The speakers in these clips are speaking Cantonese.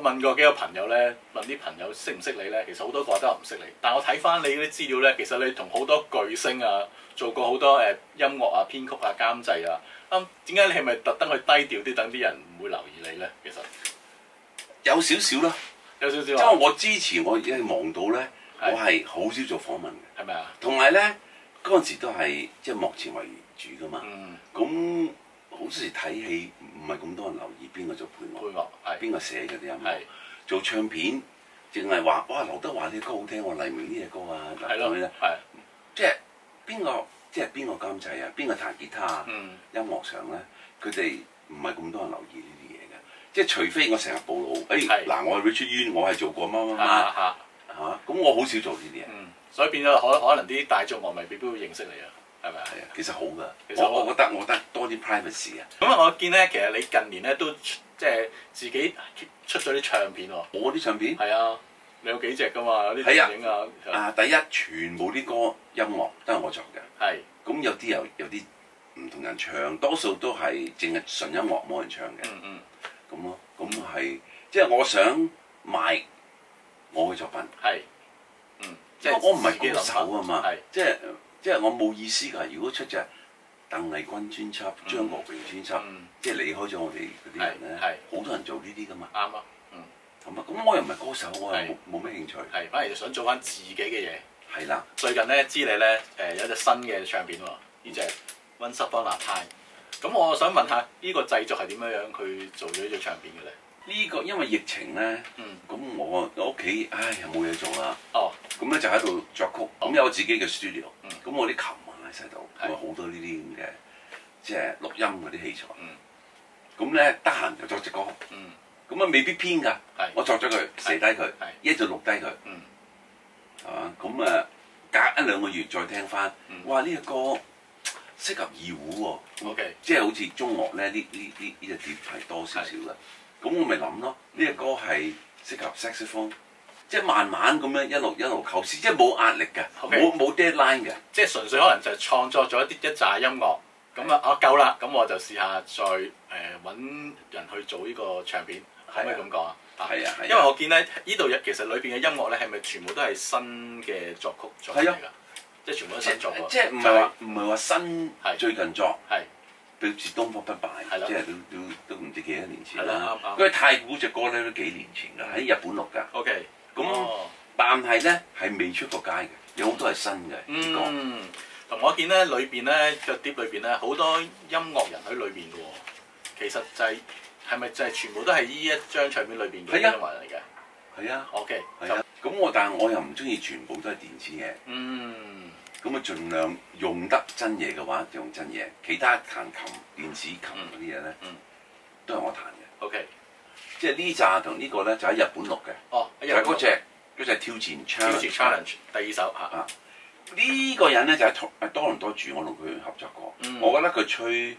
問過幾個朋友咧，問啲朋友識唔識你咧，其實好多個都話唔識你。但我睇翻你啲資料咧，其實你同好多巨星啊，做過好多音樂啊、編曲啊、監製啊。點解你係咪特登去低調啲，等啲人唔會留意你咧？其實有少少啦， 有少少。 因為我之前我已經忙到咧，我係好少做訪問嘅， 係咪啊？ 同埋咧嗰陣時都係即係幕前為主噶嘛。咁好多時睇戲唔係咁多人留意邊個做配樂， 係邊個寫嗰啲音樂。做唱片淨係話哇劉德華啲歌好聽，我黎明呢隻歌啊， 係咯， 即係邊個即係邊個監製啊，邊個彈吉他啊，音樂上咧佢哋唔係咁多人留意呢啲嘢嘅，即係除非我成日暴露，嗱我係 Richard Yuen，我係做過乜乜乜嚇，咁我好少做呢啲嘢， 所以變咗可能啲大眾樂迷未必會認識你啊。係咪啊？ 係啊，其實好㗎。我覺得多啲 privacy 啊。 咁啊，我見咧，其實你近年咧都即係自己出咗啲唱片喎。 我啲唱片係啊，你有幾隻㗎嘛？有啲電影啊。 第一全部啲歌音樂都係我作嘅。 係。 咁有啲有啲唔同人唱，多數都係淨係純音樂冇人唱嘅。咁咯，咁係即係我想賣我嘅作品。係。即係我唔係歌手啊嘛。即係我冇意思㗎。如果出隻鄧麗君專輯、張國榮專輯，即係離開咗我哋嗰啲人咧，好多人做呢啲㗎嘛。啱啊，係嘛？咁我又唔係歌手，我又冇咩興趣。係，反而就想做翻自己嘅嘢。係啦。最近咧知你咧有隻新嘅唱片喎，呢隻 Once Upon a Time。咁我想問下，呢個製作係點樣去做咗呢隻唱片嘅咧？呢個因為疫情咧，咁我屋企又冇嘢做啦。咁咧就喺度作曲，咁有自己嘅 studio，咁我啲琴喺晒度，我好多呢啲咁嘅即係錄音嗰啲器材。咁咧得閒就作隻歌，咁啊未必編㗎，我作咗佢寫低佢，一就錄低佢，係嘛？咁啊隔1-2個月再聽翻，哇！呢隻歌適合二胡喎，即係好似中樂咧呢隻碟係多少少嘅，咁我咪諗咯，呢隻歌係適合 saxophone。即係慢慢咁樣一路構思，即係冇壓力嘅，冇 deadline 嘅，即係純粹可能就創作咗一紮音樂，咁啊夠啦，咁我就試下再揾人去做呢個唱片，可唔可以咁講啊？係啊，因為我見咧呢度其實裏邊嘅音樂咧係咪全部都係新嘅作曲作嚟㗎？即係全部都新作喎。即係唔係話新最近作，係表示東方不敗，即係都唔知幾多年前啦。因為太古隻歌咧都幾年前㗎，喺日本錄㗎。OK。咁，但係咧係未出過街嘅，有好多係新嘅歌。同我見咧裏邊咧個碟裏邊咧好多音樂人喺裏邊嘅喎。其實就係咪就係全部都係呢一張唱片裏邊嘅音樂人嚟嘅？係啊。OK。係啊。咁但係我又唔中意全部都係電子嘢。咁啊，盡量用得真嘢嘅話就用真嘢，其他彈琴、電子琴嗰啲嘢咧，都係我彈嘅。OK。即係呢扎同呢個咧就喺日本錄嘅，就係嗰隻挑戰 challenge 第2首嚇。呢個人咧就喺多倫多住，我同佢合作過。我覺得佢吹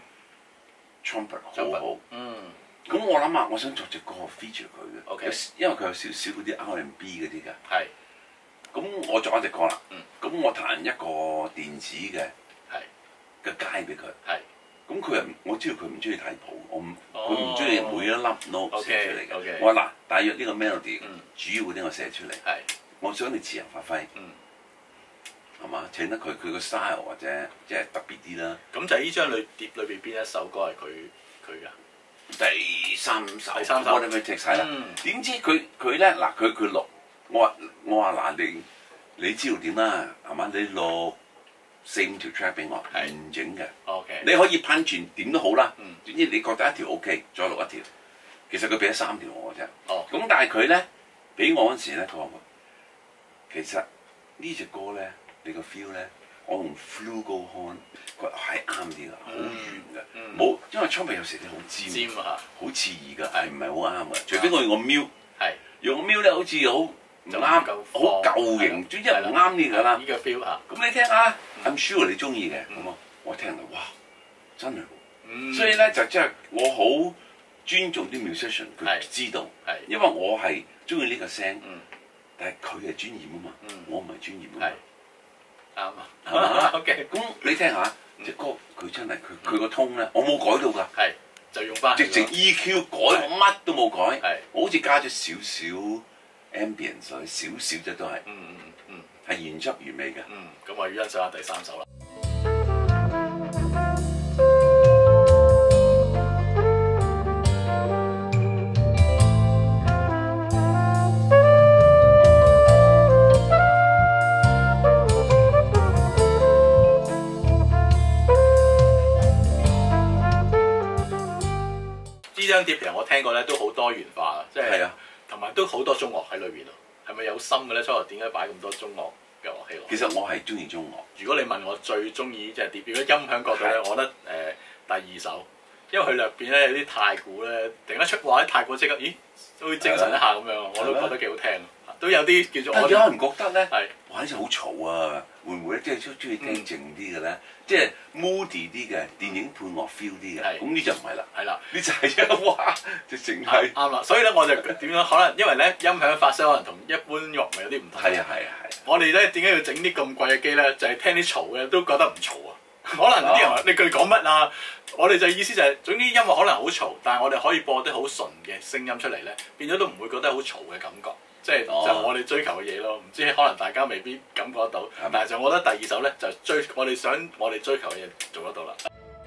trumpet 好好。咁我諗下，我想作隻歌 feature 佢嘅，因為佢有少少嗰啲 R&B 嗰啲嘅。係。咁我作一隻歌啦。咁我彈一個電子嘅街俾佢。係。咁佢又我知道佢唔中意睇譜，佢唔中意每一粒 note 寫出嚟嘅。我話嗱，大約呢個 melody 主要嗰啲我寫出嚟，我想你自由發揮，係嘛？請得佢個 style 或者即係特別啲啦。咁就係呢張碟裏邊邊一首歌係佢㗎？第3首。我哋咪踢晒啦。點知佢咧嗱佢錄，我話嗱你知道點啦，係嘛？你錄4-5條 track 俾我，完整嘅。你可以噴泉點都好啦。總之你覺得一條 OK，再錄一條。其實佢俾咗3條我嘅啫。咁但係佢咧俾我嗰陣時咧，佢話其實呢隻歌咧，你個 feel 咧，我用 flugelhorn，佢係啱啲㗎，好圓嘅，冇因為唱片有時啲好尖啊，好刺耳㗎，係唔係好啱嘅？除非我用個 mute，用個 mute 咧好似好唔啱，好舊型，總之唔啱呢㗎啦。呢個 feel 嚇，咁你聽下 ，I'm sure 你中意嘅，咁啊，我聽到哇，真係，所以咧就即係我好尊重啲 musician， 佢知道，因為我係中意呢個聲，但係佢係專業啊嘛，我唔係專業啊嘛，啱啊，係嘛？OK，咁你聽下隻歌，佢真係佢個通咧，我冇改到㗎， 就用翻直情 EQ 改，我乜都冇改，我好似加咗少少 ambience 少少啫都係，係原汁原味嘅。 咁我要欣賞下第3首啦。呢張碟其實我聽過咧，都好多元化啊，即係同埋都好多中樂喺裏邊啊。係咪有心嘅咧？初頭點解擺咁多中樂嘅樂器落？ 其實我係中意中樂。 如果你問我最中意呢隻碟，如果音響角度咧，我覺得第2首，因為佢入邊咧有啲太鼓咧，突然間出話啲太鼓即刻，咦，都會精神一下咁樣，我都覺得幾好聽。都有啲叫做。 有人覺得咧，哇！呢隻好嘈啊，會唔會即係中意聽靜啲嘅咧？即係 moody 啲嘅電影配樂 feel 啲嘅。咁呢就唔係啦。係啦，呢就係哇，直情係啱啦。所以咧，我就點樣？可能因為咧音響發聲可能同一般樂咪有啲唔同。係。我哋咧點解要整啲咁貴嘅機咧？就係聽啲嘈嘅都覺得唔嘈啊。可能啲人話你佢講乜啊？我哋就意思就係總之音樂可能好嘈，但係我哋可以播啲好純嘅聲音出嚟咧，變咗都唔會覺得好嘈嘅感覺。即係就我哋追求嘅嘢咯，唔知可能大家未必感覺得到，但係就我覺得第2首咧就我哋想我哋追求嘅嘢做得到啦。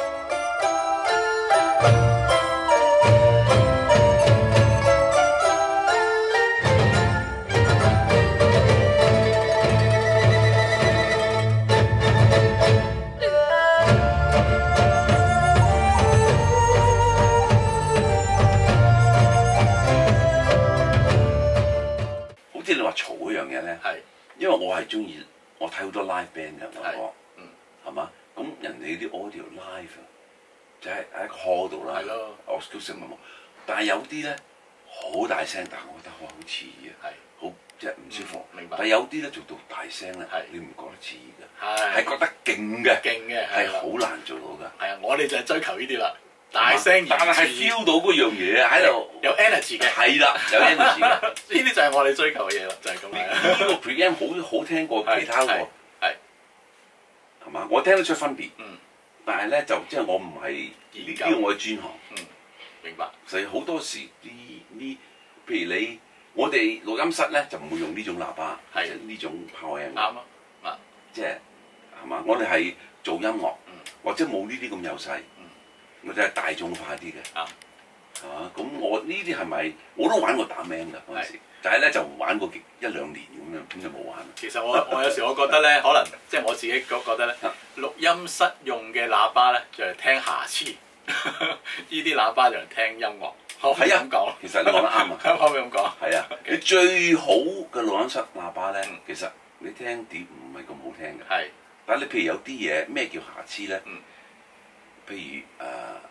嘈嗰樣嘢咧，因為我係中意，我睇好多 live band 嘅我，係嘛？咁人哋啲 audio live 就喺個 hall 度啦，我都成日冇。但係有啲咧好大聲，但係我覺得好刺耳，好即係唔舒服。明白。但係有啲咧做到大聲咧，你唔覺得刺耳嘅，係覺得勁嘅，係好難做到㗎。係啊，我哋就係追求呢啲啦。大聲，但係 feel 到嗰樣嘢喺度，有 energy 嘅，係啦，有 energy 嘅，呢啲就係我哋追求嘅嘢啦，就係咁樣。呢個 preamp 好聽過其他喎，係嘛？我聽得出分別，但係咧就即係我唔係呢個我嘅專行，明白。所以好多時呢，譬如我哋錄音室咧就唔會用呢種喇叭，係呢種 power amp，啱啊，即係係嘛？我哋係做音樂，或者冇呢啲咁幼細。我真係大眾化啲嘅，係嘛？咁我呢啲係咪我都玩過打 man 㗎嗰陣時，但係咧就玩過1-2年咁樣，咁就冇玩。其實我有時我覺得咧，可能即係我自己覺得咧，錄音室用嘅喇叭咧就係聽瑕疵，呢啲喇叭就係聽音樂。可唔可以咁講？其實你講得啱啊！可唔可以咁講？係啊，你最好嘅錄音室喇叭咧，其實你聽碟唔係咁好聽嘅。係，但係你譬如有啲嘢咩叫瑕疵咧？譬如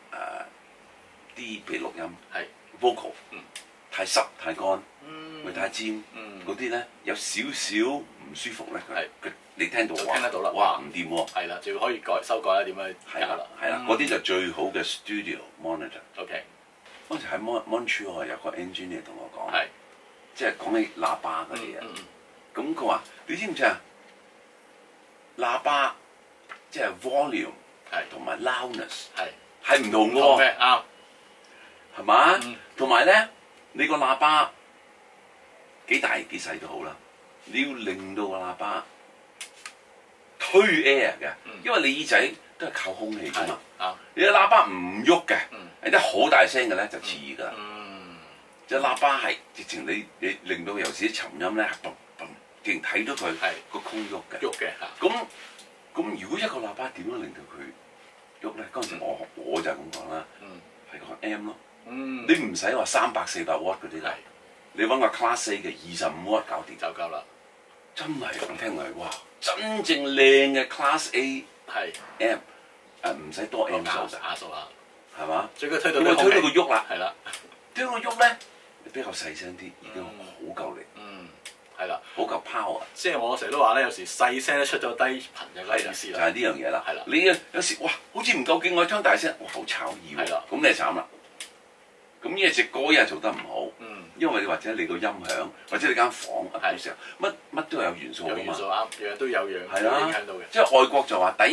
譬如錄音係 vocal，太濕太乾，會太尖，嗰啲咧有少少唔舒服咧，佢你聽到聽得到啦，哇唔掂喎，係啦，就要可以修改啦，點樣係啦，係啦，嗰啲就最好嘅 studio monitor。OK， 嗰陣時喺 Montreal 有個 engineer 同我講，係即係講起喇叭嗰啲嘢，咁佢話你知唔知啊？喇叭即係 volume。同埋 loudness 係唔同嘅喎，啱係嘛？同埋咧，你個喇叭幾大幾細都好啦，你要令到個喇叭推 air 嘅，因為你耳仔都係靠空氣㗎嘛。你個喇叭唔喐嘅，你啲好大聲嘅咧就刺耳㗎啦。隻喇叭係直情你令到有時啲沉音咧，直情睇到佢個空喐嘅。喐嘅嚇。咁如果一個喇叭點樣令到佢喐咧？嗰陣時我就係咁講啦，係個 M 咯。你唔使話300-400 W 嗰啲嚟，你揾個 Class A 嘅25 W 搞掂就夠啦。真係咁聽嚟，哇！真正靚嘅 Class A 係 M， 唔使多 M 數就下數啦，係嘛？最緊推到佢喐啦，係啦，推到佢喐咧，比較細聲啲，已經好夠力。係啦，好夠 power。即係我成日都話咧，有時細聲咧出咗低頻嘅嗰意思啦。就係呢樣嘢啦。係啦，你有時哇，好似唔夠勁，我唱大聲，哇，好吵耳喎。係啦，咁你係慘啦。咁呢隻歌又做得唔好，因為或者你個音響，或者你間房係時候乜都有元素啊嘛。有元素啱，樣樣都有樣影響到嘅。即係外國就話第一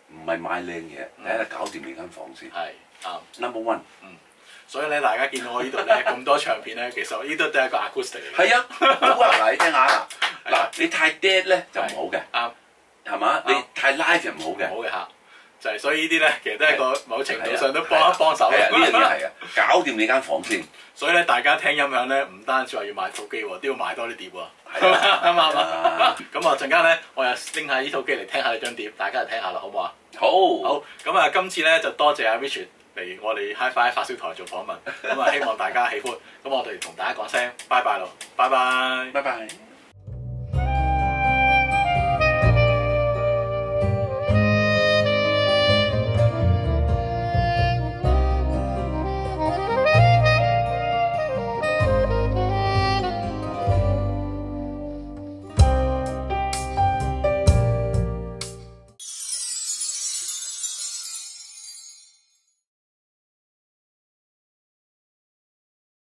唔係買靚嘢，第一搞掂你間房先。 係啱。 Number one。 所以咧，大家見到我呢度咧咁多唱片咧，其實呢度都係一個 acoustic 嚟嘅。 係啊，好啊，嗱你聽下啦。嗱你太 dead 咧就唔好嘅。 啱。係嘛？你太 live 就唔好嘅。 唔好嘅嚇。就係所以呢啲咧，其實都係個某程度上都幫一幫手。 係啊，呢樣嘢係啊，搞掂你間房先。 所以咧，大家聽音響咧，唔單止話要買套機喎，都要買多啲碟喎。啱唔啱啊？咁啊，陣間咧，我又拎下呢套機嚟聽下你張碟，大家嚟聽下啦，好唔好啊？ 好。 好。咁啊，今次咧就多謝阿 Richard 嚟我哋 Hi-Fi 發燒台做訪問。咁啊，希望大家喜歡。咁我哋同大家講聲拜拜咯，拜拜。 拜拜。